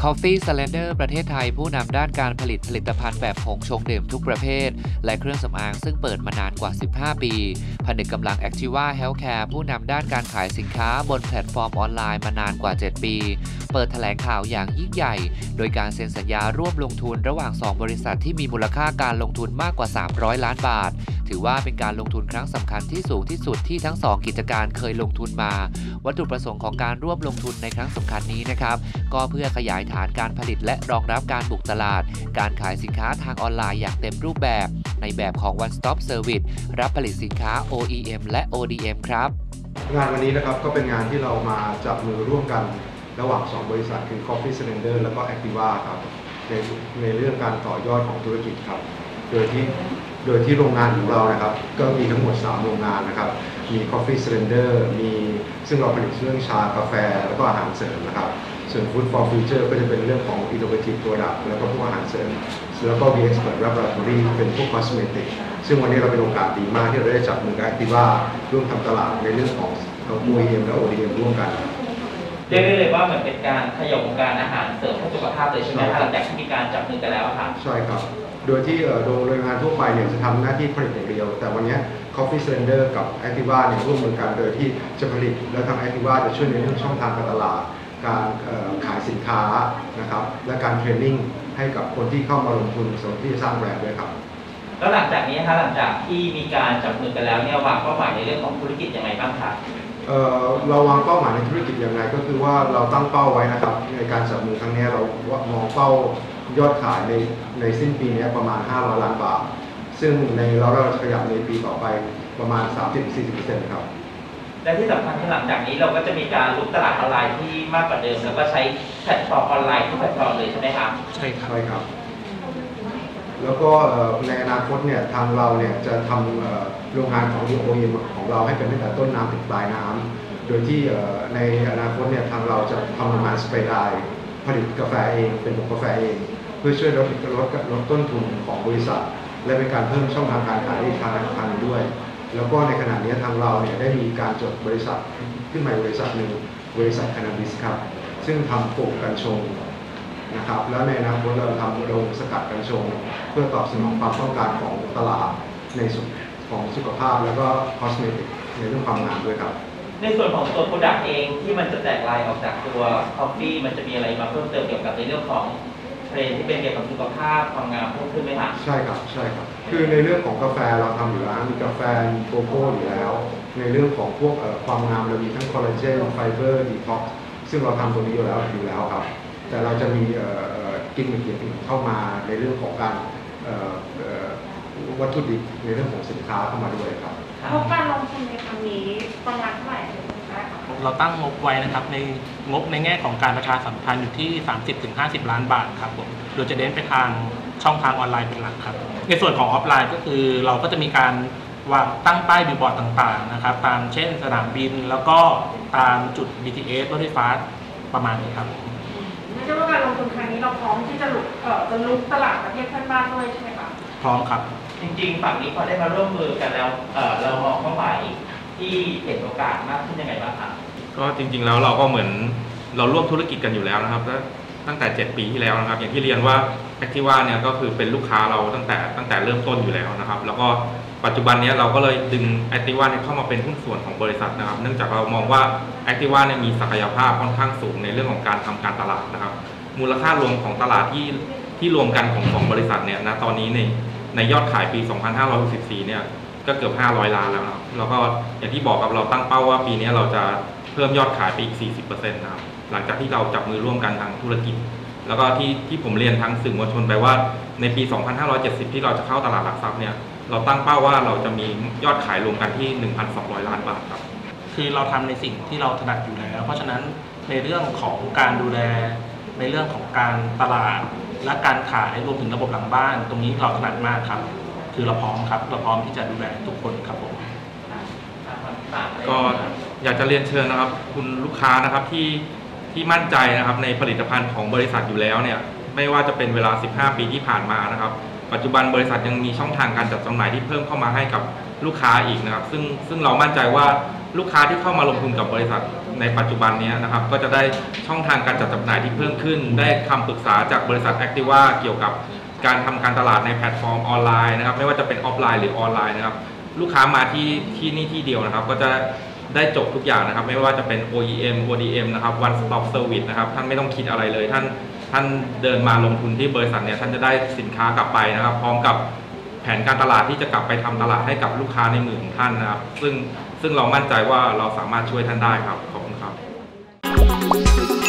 Coffee Slender ประเทศไทยผู้นำด้านการผลิตผลิตภัณฑ์แบบผงชงดื่มทุกประเภทและเครื่องสำอางซึ่งเปิดมานานกว่า 15 ปีผนึกกำลัง Activa Healthcare ผู้นำด้านการขายสินค้าบนแพลตฟอร์มออนไลน์มานานกว่า 7 ปี เปิดแถลงข่าวอย่างยิ่งใหญ่โดยการเซ็นสัญญาร่วมลงทุนระหว่าง 2 บริษัทที่มีมูลค่าการลงทุนมากกว่า 300 ล้านบาทถือว่าเป็นการลงทุนครั้งสำคัญที่สูงที่สุดที่ทั้ง 2 กิจการเคยลงทุนมาวัตถุประสงค์ของการร่วมลงทุนในครั้งสำคัญนี้นะครับก็เพื่อขยายฐานการผลิตและรองรับการบุกตลาดการขายสินค้าทางออนไลน์อย่างเต็มรูปแบบในแบบของ One Stop Service รับผลิตสินค้า OEM และ ODM ครับงานวันนี้นะครับก็เป็นงานที่เรามาจับมือร่วมกันระหว่าง 2 บริษัทคือ Coffee Slender แล้วก็ Activa ครับในเรื่องการต่อยอดของธุรกิจครับโดยที่โรงงานของเรานะครับก็มีทั้งหมด 3 โรงงานนะครับมี Coffee Slender ซึ่งเราผลิตเรื่องชากาแฟแล้วก็อาหารเสริมนะครับส่วน Food for Future ก็จะเป็นเรื่องของ Innovative Product แล้วก็พวกอาหารเสริมแล้วก็ V-Expert Laboratory เป็นพวก Cosmetic ซึ่งวันนี้เราเป็นโอกาสดีมากที่เราได้จับมือกับ Activa ร่วมทำตลาดในเรื่องของ OEM และ ODM ร่วมกันเรียกได้เลยว่าเหมือนเป็นการขยบวงการอาหารเสริมเพื่อสุขภาพเลยใช่ไหมคะหลังจากที่มีการจับมือกันแล้วครับใช่ครับโดยที่โรงงานทั่วไปเนี่ยจะทำหน้าที่ผลิตอย่างเดียวแต่วันนี้ Coffee Slender กับ Activa เนี่ยร่วมมือกันโดยที่จะผลิตและทาง Activa จะช่วยในเรื่องช่องทางการตลาดการขายสินค้านะครับและการเทรนนิ่งให้กับคนที่เข้ามาลงทุนสำหรับที่จะสร้างแบรนด์ด้วยครับแล้วหลังจากนี้หลังจากที่มีการจับมือกันแล้วเนี่ยวางเป้าหมายในเรื่องของธุรกิจยังไงบ้างครับเราวางเป้าหมายในธุรกิจยังไงก็คือว่าเราตั้งเป้าไว้นะครับในการจับมือครั้งนี้เรามองเป้ายอดขายในสิ้นปีนี้ประมาณ500 ล้านบาทซึ่งเราจะขยับในปีต่อไปประมาณ 30-40% ครับและที่สำคัญที่หลังจากนี้เราก็จะมีการลุกตลาดออนไลน์ที่มากกว่าเดิมแล้วก็ใช้แพลตฟอร์มออนไลน์ทุกแพลตฟอร์มเลยใช่ไหมครับใช่ครับแล้วก็ในอนาคตเนี่ยทางเราเนี่ยจะทำโรงงานของ OEM ของเราให้เป็นตั้งแต่ต้นน้ำถึงปลายน้ำโดยที่ในอนาคตเนี่ยทางเราจะทำโรงงานสเปรย์ไดร์ผลิตกาแฟเองเป็นผงกาแฟเองเพื่อช่วยลดต้นทุนของบริษัทและเป็นการเพิ่มช่องทางการขายอีกทางด้วยแล้วก็ในขณะนี้ทางเราเนี่ยได้มีการจดบริษัทขึ้นใหม่บริษัทหนึ่งบริษัท Cannabis ครับซึ่งทำโป่งกัญชงนะครับแล้วในอนาคตเราทำโรงสกัดกัญชงเพื่อตอบสนองความต้องการของตลาดในส่วนของสุขภาพแล้วก็คอสเมติกในเรื่องความงามด้วยครับในส่วนของตัว Product เองที่มันจะแตกลายออกจากตัว Coffee มันจะมีอะไรมาเพิ่มเติมเกี่ยวกับในเรื่องของเทรนด์ที่เป็นเกี่ยวกับสุขภาพความงามเพิ่มขึ้นไหมคะใช่ครับคือในเรื่องของกาแฟเราทำอยู่แล้วมีกาแฟมีโกโก้อยู่แล้วในเรื่องของพวกความงามเรามีทั้งคอลลาเจนไฟเบอร์ดีท็อกซ์ซึ่งเราทำตรงนี้อยู่แล้วครับแต่เราจะมีกิมมิคอย่างอื่นเข้ามาในเรื่องของการวัตถุดิบในเรื่องของสินค้าเข้ามาด้วยครับงบการลงทุนในครั้งนี้ประมาณเท่าไหร่ได้คะเราตั้งงบไว้นะครับในงบในแง่ของการประชาสัมพันธ์อยู่ที่ 30-50 ล้านบาทครับผมโดยจะเน้นไปทางช่องทางออนไลน์เป็นหลักครับในส่วนของออฟไลน์ก็คือเราก็จะมีการวางตั้งป้ายบิลบอร์ดต่างๆนะครับตามเช่นสนามบินแล้วก็ตามจุด BTS รถไฟฟ้าประมาณนี้ครับไม่ใช่ว่าการลงทุนครั้งนี้เราพร้อมที่จะลุกตลาดประเทศเพื่อนบ้านด้วยใช่ไหมคะพร้อมครับจริงๆฝั่งนี้พอได้มาร่วมมือกันแล้วเรามองเป้าหมายที่เห็นโอกาสมากขึ้นยังไงบ้างครับก็จริงๆแล้วเราก็เหมือนเราร่วมธุรกิจกันอยู่แล้วนะครับตั้งแต่7 ปีที่แล้วนะครับอย่างที่เรียนว่า Activa เนี่ยก็คือเป็นลูกค้าเราตั้งแต่เริ่มต้นอยู่แล้วนะครับแล้วก็ปัจจุบันนี้เราก็เลยดึง Activa เนี่ยเข้ามาเป็นหุ้นส่วนของบริษัทนะครับเนื่องจากเรามองว่า Activa เนี่ยมีศักยภาพค่อนข้างสูงในเรื่องของการทำการตลาดนะครับมูลค่ารวมของตลาดที่รวมกันของบริษัทเนี่ยนะตอนนี้ในยอดขายปี 2564 เนี่ยก็เกือบ500 ล้านแล้วนะครับแล้วก็อย่างที่บอกกับเราตั้งเป้าว่าปีนี้เราจะเพิ่มยอดขายไปอีก 40% นะครับหลังจากที่เราจับมือร่วมกันทางธุรกิจแล้วก็ที่ผมเรียนทางสื่อมวลชนไปว่าในปี 2570 ที่เราจะเข้าตลาดหลักทรัพย์เนี่ยเราตั้งเป้าว่าเราจะมียอดขายรวมกันที่ 1,200 ล้านบาทครับคือเราทำในสิ่งที่เราถนัดอยู่แล้วเพราะฉะนั้นในเรื่องของการดูแลในเรื่องของการตลาดและการขายรวมถึงระบบหลังบ้านตรงนี้เราถนัดมากครับคือเราพร้อมครับเราพร้อมที่จะดูแลทุกคนครับผมก็อยากจะเรียนเชิญนะครับคุณลูกค้านะครับที่มั่นใจนะครับในผลิตภัณฑ์ของบริษัทอยู่แล้วเนี่ยไม่ว่าจะเป็นเวลา15 ปีที่ผ่านมานะครับปัจจุบันบริษัทยังมีช่องทางการจัดจำหน่ายที่เพิ่มเข้ามาให้กับลูกค้าอีกนะครับซึ่งเรามั่นใจว่าลูกค้าที่เข้ามาลงทุนกับบริษัทในปัจจุบันนี้นะครับก็จะได้ช่องทางการจัดจำหน่ายที่เพิ่มขึ้นได้คำปรึกษาจากบริษัท Activa เกี่ยวกับการทำการตลาดในแพลตฟอร์มออนไลน์นะครับไม่ว่าจะเป็นออฟไลน์หรือออนไลน์นะครับลูกค้ามาที่นี่ที่เดียวนะครับก็จะได้จบทุกอย่างนะครับไม่ว่าจะเป็น OEM ODM นะครับ One Stop Service นะครับท่านไม่ต้องคิดอะไรเลยท่านเดินมาลงทุนที่บริษัทเนี่ยท่านจะได้สินค้ากลับไปนะครับพร้อมกับแผนการตลาดที่จะกลับไปทำตลาดให้กับลูกค้าในมือของท่านนะครับซึ่งเรามั่นใจว่าเราสามารถช่วยท่านได้ครับขอบคุณครับ